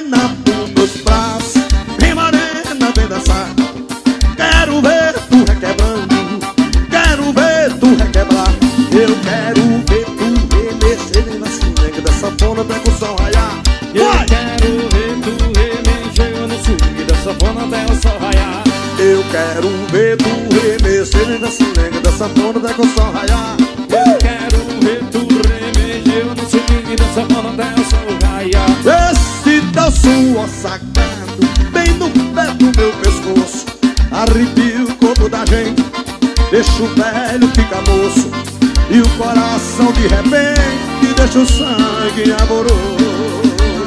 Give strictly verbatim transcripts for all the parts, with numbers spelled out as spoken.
morena pros meus braços, vem morena, vem dançar. Quero ver tu requebrando, quero ver tu requebrar. Eu quero ver tu remexer na swing da sanfona até com o sol raiar. Eu quero ver tu remexer no swing da sanfona até o sol raiar. Eu quero ver tu remexer na swing da sanfona até com o sol raiar. Eu quero ver tu remexer no swing da sanfona até o sol raiar. Esse teu suor sacado bem no pé do meu pescoço arrepia o corpo da gente, deixa o velho ficar moço e o coração de repente deixa o sangue amoroso.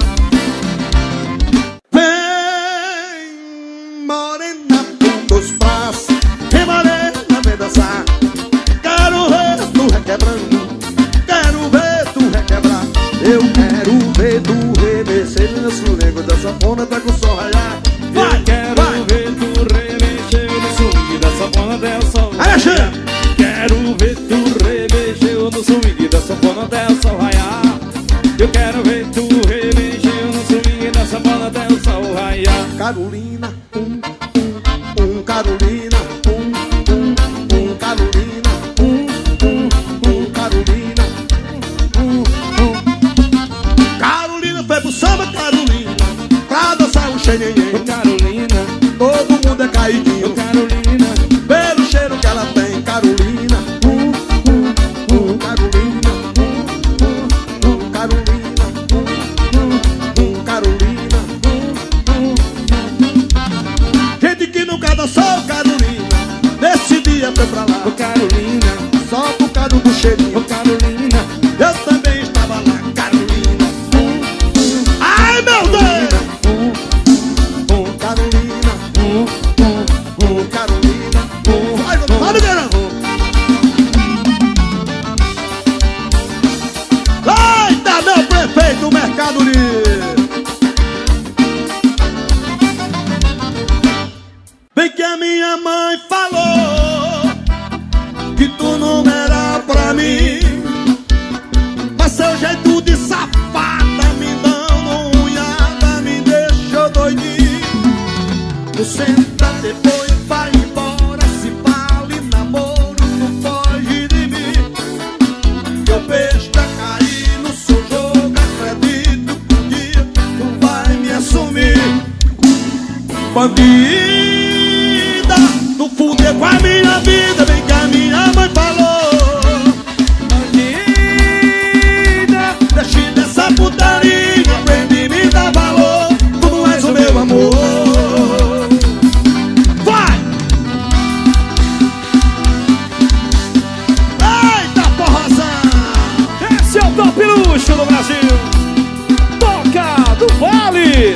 Vem morena com dois braços, vem morena, vem dançar. Quero ver tu requebrando, quero ver tu requebrar. Eu quero ver tu remexer no swing da sanfona até com o sol raiar. Eu quero ver tu remexer no swing da sanfona até o sol raiar. Quero ver tu remexer no swing da sanfona até o sol raiar. Eu quero ver tu remexer no swing da sanfona até o sol raiar. Carolina, um, um, um, Carolina, um, um, um, Carolina, um, um, um, Carolina, um, um. Carolina foi pro samba, Carolina, pra dançar o xenhenhen. Ô Carolina, todo mundo é caidinho. ô Carolina, pelo cheiro que ela tem, Carolina, um, um, um, Carolina, um, um, um, Carolina, um, um, um, Carolina, um, um. Gente que nunca dançou, Carolina, nesse dia foi pra lá. ô Carolina, Só por causa do cheirinho, ô Carolina, eu também estava lá, Carolina, um, um. Ai meu Deus, um, um, Carolina, um, um, um, Carolina, um. Vai, vai, Verão. Eita, meu prefeito do Mercado Livre. Bem que a minha mãe falou que tu não era pra mim, mas seu jeito de safada me dando unhada me deixou doidinho. Tu senta depois, vai embora, se vale namoro, tu foge de mim. Eu besta cair no seu jogo, acredito que um dia tu vai me assumir. Bandida, tu fudeu com a minha vida, bem que a minha mãe falou. Bandida, deixe dessa putaria, aprende a me dar valor, tu não és o meu amor. Vai! Eita, porrazão! esse é o Top Luxo do Brasil. Toca do Vale.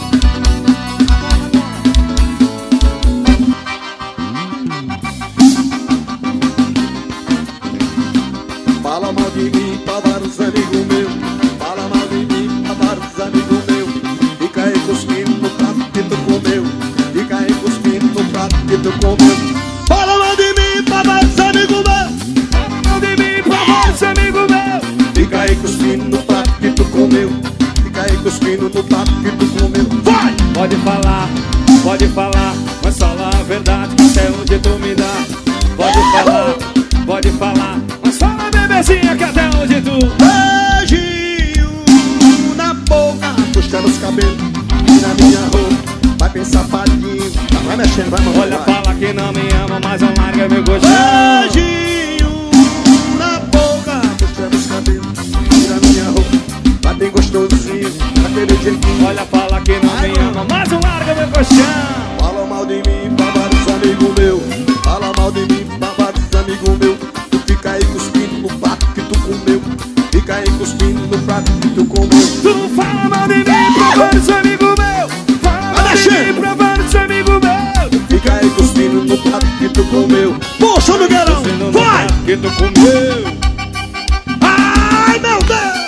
Fala mal de mim pra vários amigos meus, fala mal de mim pra vários amigos meus. Fica aí cuspindo no prato que tu comeu, fica aí cuspindo no prato que tu comeu. Fala mal de mim pra vários amigos meus, Fala mal de mim pra vários amigos meus. fica aí cuspindo no prato que tu comeu, fica aí cuspindo no prato que tu comeu. Vai! Pode falar, pode falar, mas fala a verdade que até onde tu me dá. Pode falar, pode falar, mas fala bebezinha que até onde tu. Beijinho na boca, puxando os cabelos e na minha roupa, vai pensar safadinho, vai mexendo, vai mandando. Olha, fala que não me ama, mas não larga meu gostinho. Beijinho na boca, puxando os cabelos e na minha roupa, vai bem gostosinho, aquele jeitinho. Olha, fala que não me ama, mas não larga meu colchão. Fala mal de mim pra vários amigos meus, fala mal de mim pra vários amigos meus. Tu fica aí cuspindo no prato que tu comeu, fica aí cuspindo no prato que tu comeu. Tu não fala mal de mim pra vários amigos meus, fala mal de mim pra vários amigos meus. Fica aí cuspindo no prato que tu comeu. Puxa, Miguelão, vai! Que tu comeu. Ai, meu Deus!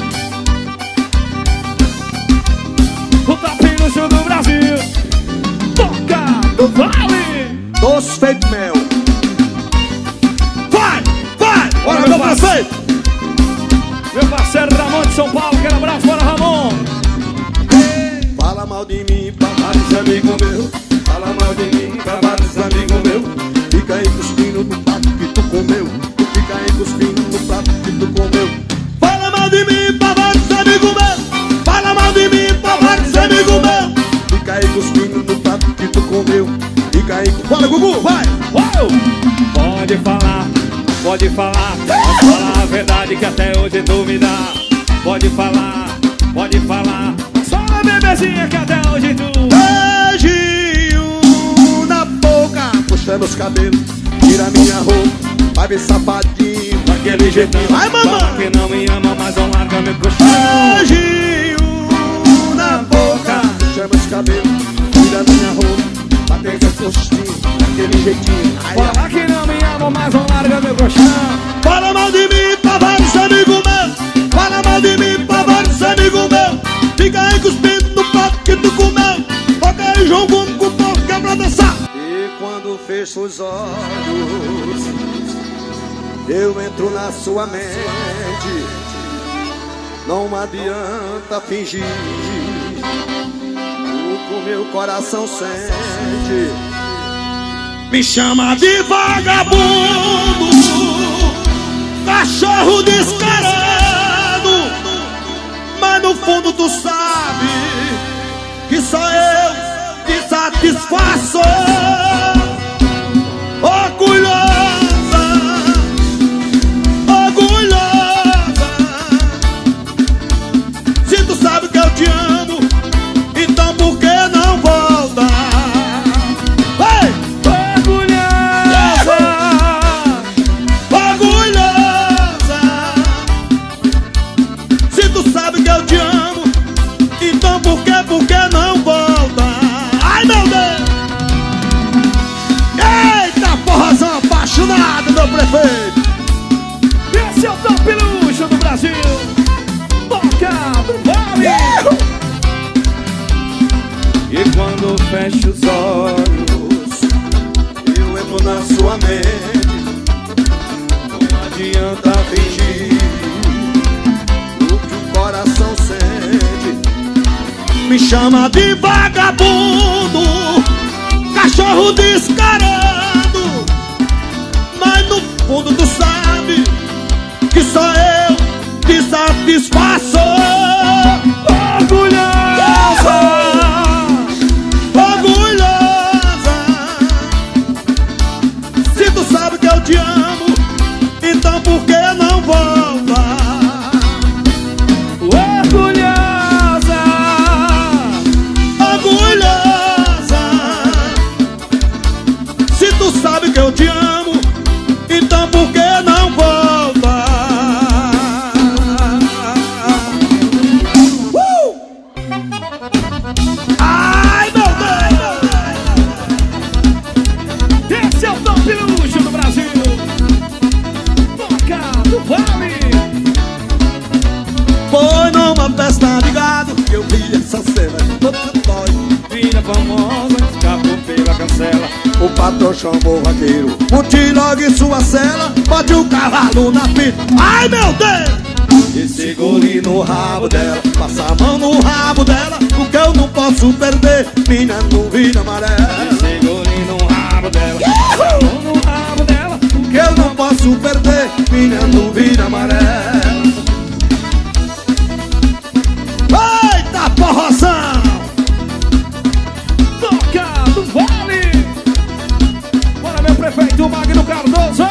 O Top Luxo do Brasil. Toca do Vale. Doce feito mel. Vai, vai! Bora, meu prefeito! Meu parceiro Ramon de São Paulo, quero abraço para Ramon. Ei, Pode falar, pode falar a verdade que até hoje tu me dá. Pode falar, pode falar. Fala, bebezinha, que até hoje tu. Beijinho na boca, puxa meus cabelos, tira minha roupa. Vai ver safadinho, daquele jeitão. Vai, mamãe. Fala que não me ama, mas não larga meu colchão. Beijinho na boca, puxa meus cabelos, tira minha roupa. Vai ver seu rostinho, daquele jeitinho. Fala que não me ama, mas não larga meu colchão. Fala mal de mim pra vários amigos meus. Fala mal de mim pra vários amigos meus. Fica aí cuspindo no prato que tu comeu. Toca aí João Gomes com o povo que é pra dançar. E quando fecho os olhos, eu entro na sua mente. Não adianta fingir o que o meu coração sente. Me chama de vagabundo, cachorro descarado, mas no fundo tu sabe que só eu te satisfaço. Orgulhosa, orgulhosa, se tu sabe que eu te amo, então por que não volta? Ei! Orgulhosa, orgulhosa, se tu sabe que eu te amo, então por que, por que não volta? Ai, meu Deus! Eita, porrazão apaixonado, meu prefeito! Esse é o top luxo do Brasil. Toca do Vale. E quando fecho os olhos, Eu entro na sua mente. não adianta fingir O que o coração sente. Me chama de vagabundo, cachorro descarado, mas no fundo tu sabe que só eu te satisfaço. Orgulhosa, orgulhosa, se tu sabe que eu te amo, então por que não volta? orgulhosa. Orgulhosa, se tu sabe que eu te amo, então por que não volta? Uh! Ai, meu Deus! Esse é o top luxo do Brasil. Toca do Vale. Foi numa festa ligado que eu vi essa cena toda dói. Filha famosa, escapou pela cancela. O patrão chamou o vaqueiro, monte logo em sua cela, bote o cavalo na pista. Ai, meu Deus! E segure no rabo dela, passa a mão no rabo dela, porque eu não posso perder minha nuvem amarela. Segure no rabo dela, Uhul! no rabo dela. Que eu não posso perder minha nuvem amarela. Eita, porrozão! Toca do Vale. Bora, meu prefeito Magno Cardoso.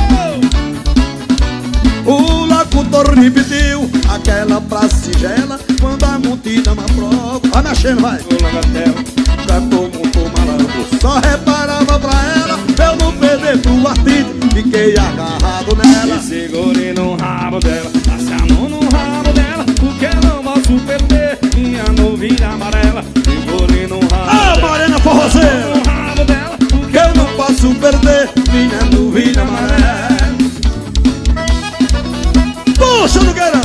O locutor repetiu aquela frase singela quando a multidão aprova. Vai mexendo, vai! Pula na tela. Cantou muito malandro, só reparava pra ela, eu não perder pro artista, fiquei agarrado nela. E segure no rabo dela, passe a mão no rabo dela, porque eu não posso perder minha novilha amarela. Segure no rabo Ah, dela, morena forrozeira! no rabo dela, porque Que eu não posso perder minha nuvem amarela. Puxa, Nogueirão!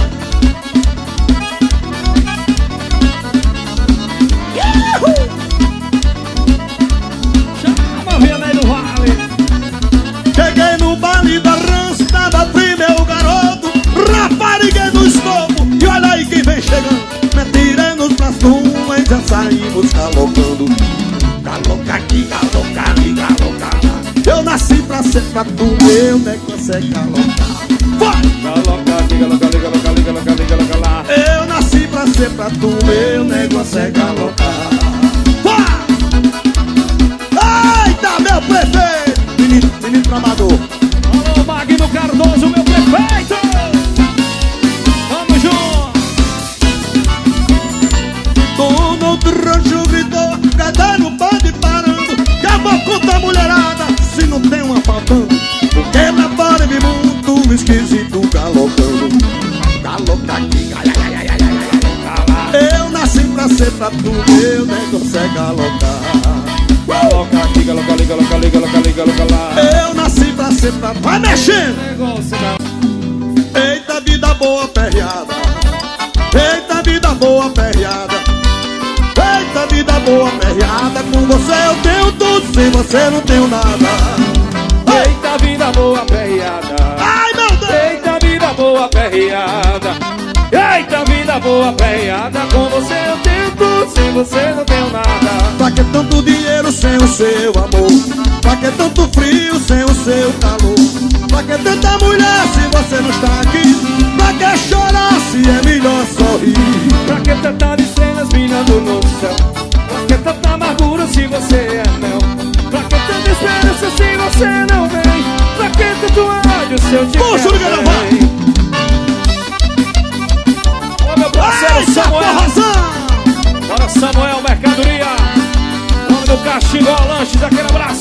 chama a Vila do Vale. Cheguei no baile da rança, tava frio meu garoto, rapariguei no estômago, e olha aí quem vem chegando. Me tirei nos braços e já saímos calocando. Caloca aqui, caloca ali, caloca lá. Eu nasci pra ser pra tu, meu negócio é calocar. Vai! Caloca aqui, caloca ali, caloca ali, caloca ali, caloca lá. Eu nasci pra ser pra tu, meu negócio é calocar. Vai! Eita, meu prefeito! Menino, menino tramador. Alô, Magno Cardoso, pra tu, meu nem consegue alocar. Coloca aqui, coloca ali, coloca ali, coloca ali, coloca lá. Eu nasci pra ser pra... Vai mexendo! Negócio não. Eita vida boa perreada, eita vida boa perreada, eita vida boa perreada. Com você eu tenho tudo, sem você não tenho nada. Eita vida boa perreada. Ai meu Deus! Eita vida boa perreada. Eita vida boa perreada. Com você eu tenho tudo, sem você não tenho nada. Pra que tanto dinheiro sem o seu amor? Pra que tanto frio sem o seu calor? Pra que tanta mulher se você não está aqui? Pra que chorar se é melhor sorrir? Pra que tantas estrelas brilhando no céu? Pra que tanta amargura se você é não? Pra que tanta esperança se você não vem? Pra que tanto ódio se eu te Puxa, quero bem? Ô meu parceiro Samuel. Bora Samuel, mercadoria. Nome do Caxingó Lanches, aquele abraço.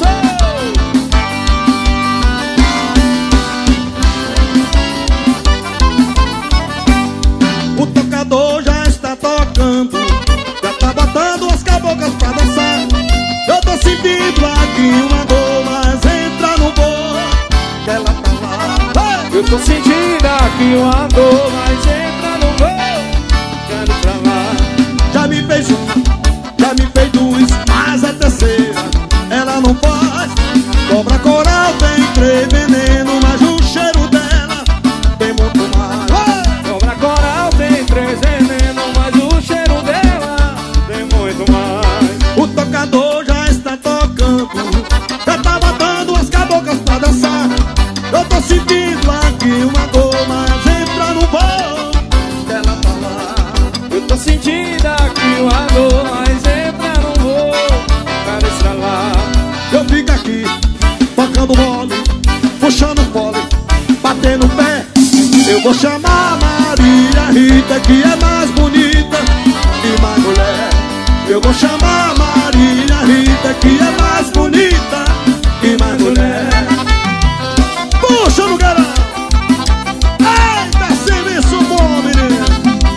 O tocador já está tocando, já tá botando as caboclas pra dançar. Eu tô sentindo aqui uma dor, mas entra no bolo que ela tá lá. Eu tô sentindo aqui uma dor, mas entra no voo, quero pra lá. Já me fez uma, já me fez duas, mas a terceira ela não faz. Cobra coral tem três veneno, mas o cheiro dela tem muito mais. Cobra coral tem três veneno, mas o cheiro dela tem muito mais. O tocador já está tocando, já tá botando as caboclas pra dançar. Eu tô sentindo aqui uma dor, mas entra no voo dela tá lá. Eu tô sentindo aqui uma dor, mas entra no voo, quero estralar. Eu fico aqui, tocando mole, puxando fole, batendo pé. Eu vou chamar a Maria Rita, que é mais bonita e mais mulher. Eu vou chamar a Maria Rita, que é mais bonita e mais mulher. Puxa no garão! Eita, serviço bom, menino!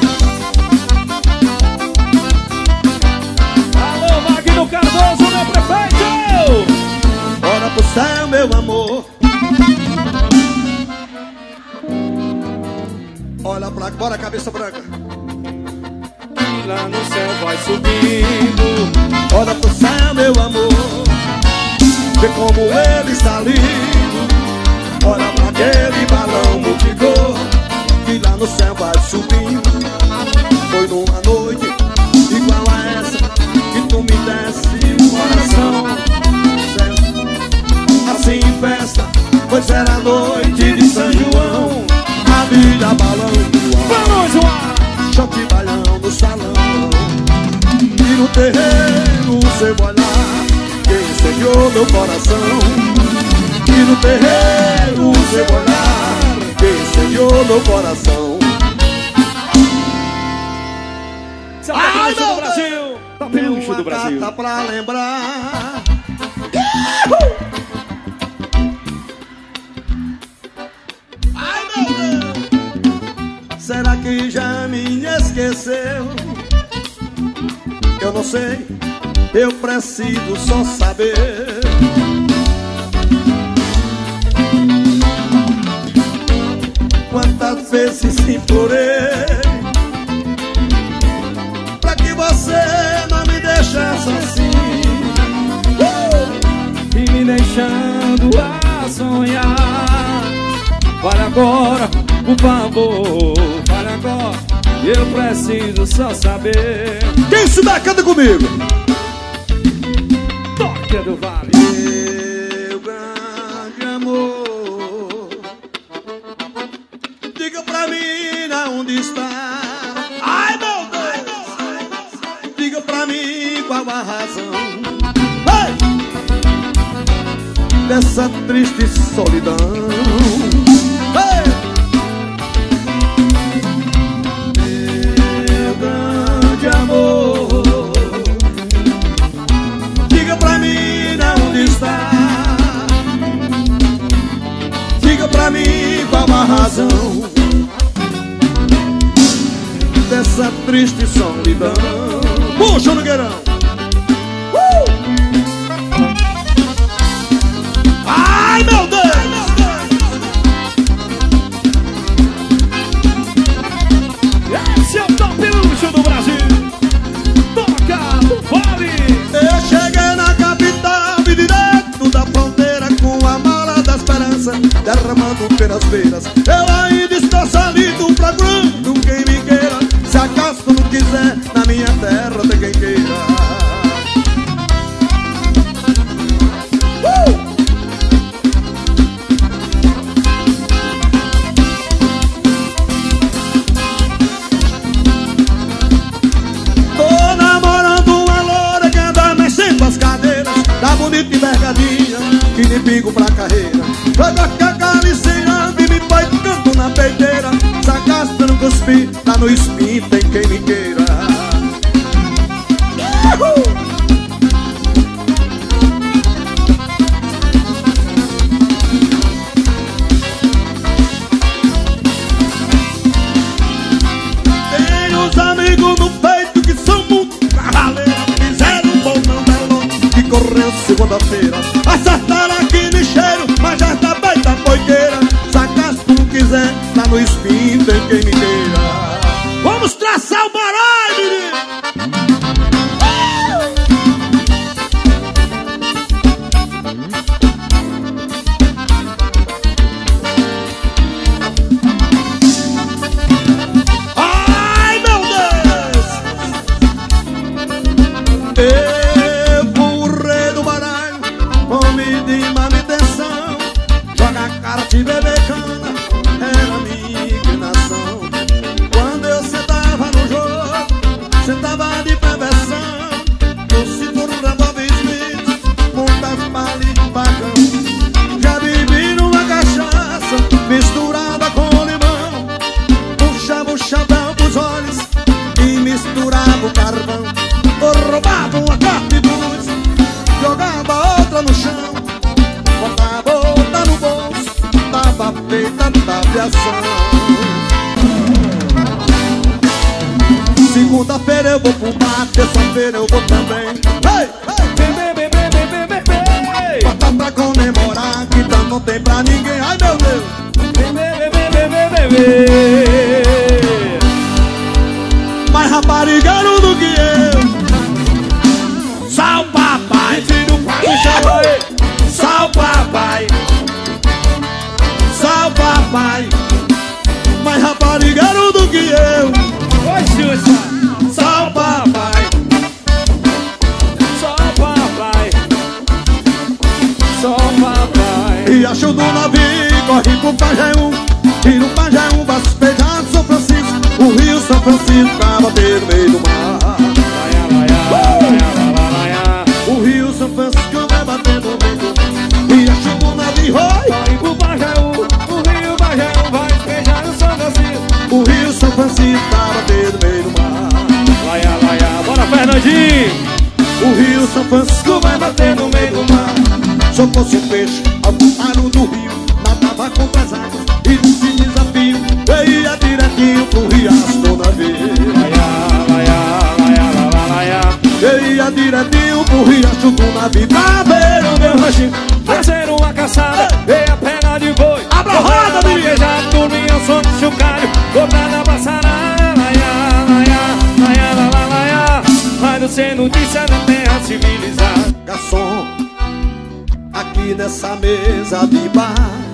Alô, Magno Cardoso, meu prefeito! Bora pro céu, meu amor. Olha pra... Bora, cabeça branca. Lá no céu vai subindo. Olha pro céu, meu amor. Vê como ele está lindo. Olha pra aquele balão multicor que lá no céu vai subindo. Foi numa noite igual a essa que tu me desse o coração. Assim em festa, pois era a noite de São João. A vida balão do ar. Vamos, João! Choque balhão no salão. E no terreiro você vai lá, quem incendiou meu coração. E no terreiro você vai lá, quem incendiou meu coração. Ai, do Brasil! Top Tem luxo uma do Brasil. carta pra lembrar. Ai, meu Deus! Será que já me esqueceu? Eu não sei, eu preciso só saber. Quantas vezes implorei pra que você não me deixasse assim, uh! E me deixando a sonhar. Fale agora, por favor, fale agora, eu preciso só saber. Quem se dá, canta comigo. Toque do Vale. Meu grande amor, diga pra mim onde está. Ai, meu Deus! Diga pra mim qual a razão, hey! Dessa triste solidão. Hey! Meu grande amor, diga pra mim onde está. Diga pra mim qual a razão dessa triste solidão. Puxa no gueirão. uh! Ai, meu Deus! Esse é o top luxo do Brasil. Toca, vale. Eu cheguei na capital, vi direto da fronteira com a mala da esperança derramando pelas beiras. Eu ainda estou salido, procurando quem me queira. Se acaso tu não quiser, na minha terra tem quem queira. uh! Tô namorando uma loura que anda mexendo as cadeiras, tá bonita e mercadinha, que nem pingo pra carreira. Joga que a carniceira e me põe canto na peiteira. Se acaso tu não cuspir, lá no espinho tem quem me queira. Uhul! Tenho uns amigos no peito que são muito cavaleiros, fizeram um bolão melão que correu segunda-feira. Acertaram aqui no cheiro, mas já tá bem da poiqueira. Se acaso tu não quiser, lá no espinho tem quem me queira. Vamos traçar o baralho, menino! Ai, meu Deus! Eu burrei do baralho, homem de manutenção. Joga a cara de bebê cana, era minha inclinação. Quando eu sentava no jogo, sentava de perversão. No cinturão revólver Smith, muitas balas de bacão. Já bebi numa cachaça misturada com limão. Puxava o chapéu dos olhos e misturava o carvão. Eu roubava uma carta de luz, jogava outra no chão, botava outra no bolso, tava feita da aviação. Segunda-feira eu vou pro bar, terça-feira eu vou também. Hey, hey, Bebê, bebê, bebê, bebê. bota pra comemorar que então não tem pra ninguém. Ai, meu Deus! Bebê, bebê, bebê, bebê. Mais raparigueiro do que eu. Sal papai, Tira o papo e chama aí. sal papai, sal papai. Mais raparigueiro do que eu. Oi, Xuxa. Sal papai. Só papai. Só papai. E acho do navio, corre pro Pajeú. E no Pajeú, vaspejar São Francisco. O rio São Francisco tava no meio do mar. Laia, laia, laia, laia, laia. O rio São Francisco vai bater no meio do mar. E acho do navio, oi. Vai pro Pajeú, o rio Pajeú vai despejar no São Francisco. O rio São Francisco tava no meio do mar. Laia, laia, bora Fernandinho. O rio São Francisco vai bater no meio do mar. Se eu fosse um peixe ao faro do rio, nadava contra as águas e nesse desafio eu ia direitinho pro riacho do navio. Laia, laia, laia, laia, laia. Eu ia direitinho pro riacho do navio pra ver o meu ranchinho. Fazer uma caçada, veio a perna de boi. Abra a roda, menino. Já dormia o sono de chocalho, botar na passarada. Laia, laia, laia, laia, laia. Mas não ser notícia na terra civilizada. Garçom, aqui nessa mesa de bar,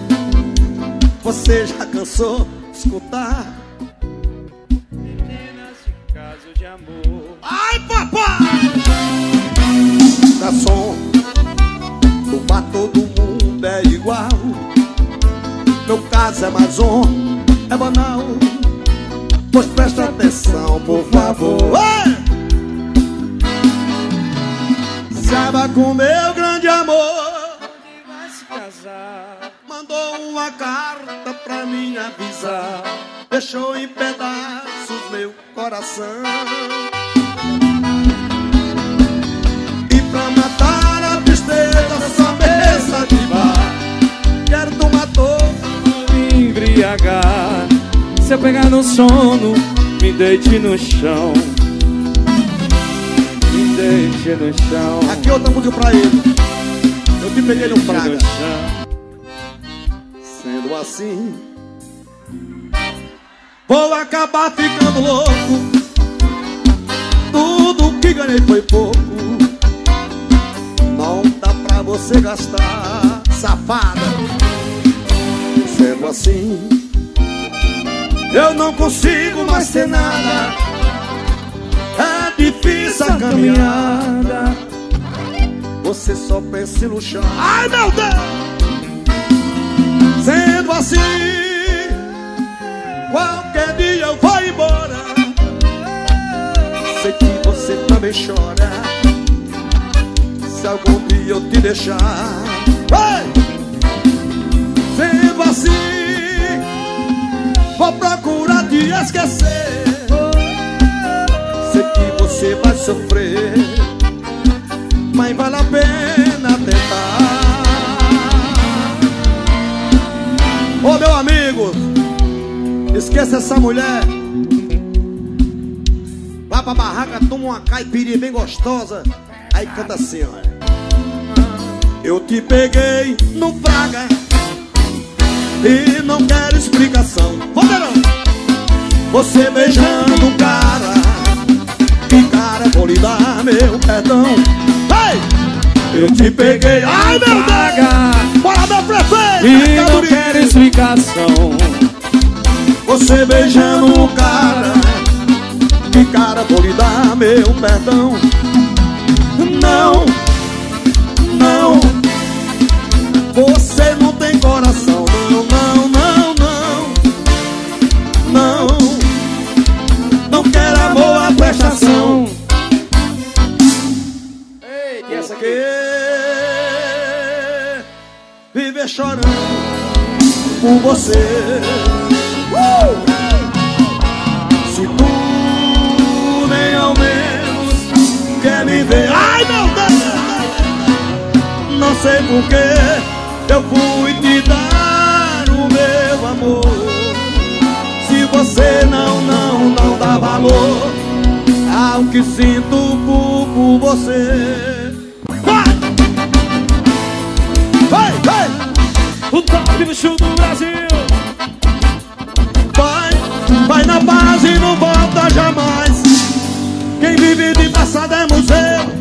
você já cansou de escutar? Meninas de caso de amor. Ai, papai! Garçom, no bar todo mundo é igual. Meu caso é mais um, é banal. Pois presta atenção, por favor. Ei! Saiba com meu grande amor, Onde vai se casar? mandou uma carta pra me avisar. Deixou em pedaços meu coração. E pra matar a tristeza dessa mesa de bar, quero tomar todo. Me embriagar. Se eu pegar no sono, me deite no chão. Deite no chão. Aqui outra música pra ele. Eu te peguei no praga. Sendo assim, vou acabar ficando louco. Tudo que ganhei foi pouco. Não dá pra você gastar, safada. Sendo assim, eu não consigo mais ter nada. É difícil a caminhada. Você só pensa em luxar. Ai, meu Deus! Sendo assim, qualquer dia eu vou embora. Sei que você também chora. Se algum dia eu te deixar, hey! Sendo assim, vou procurar te esquecer. Sei que você vai sofrer, mas vale a pena tentar. Ô meu amigo, esqueça essa mulher. Vá pra barraca, toma uma caipirinha bem gostosa. Aí canta assim, olha. Eu te peguei no praga e não quero explicação. Poderão. Você beijando o cara, que cara, vou lhe dar meu perdão. Ei! Eu te peguei, ai meu Deus! Bora meu prefeito! E não quero explicação. Você beijando o cara, que cara, vou lhe dar meu perdão. Não, não, você não tem coração. Não, não, não, não, não, não quero amor à prestação. Ei, que essa aqui? Viver chorando por você. Uh! Se tu nem ao menos quer me ver, ai meu Deus! Não sei porquê eu fui te dar o meu amor. Se você não, não, não dá valor ao que sinto por, por você. Vai! Vai, vai! O top do show do Brasil. Vai, vai na base e não volta jamais. Quem vive de passado é museu.